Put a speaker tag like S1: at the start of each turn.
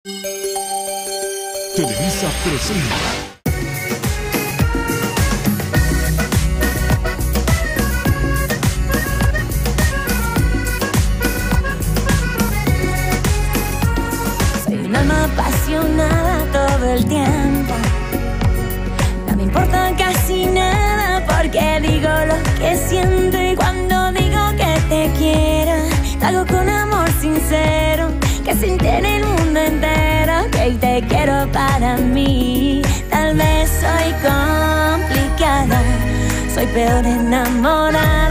S1: Televisa presenta.
S2: Apasionada todo el tiempo, no me importa casi nada porque digo lo que siento, y cuando digo que te quiero, lo hago con amor sincero, que sin tener el mundo entero, que te quiero para mí. Tal vez soy complicada, soy peor enamorada.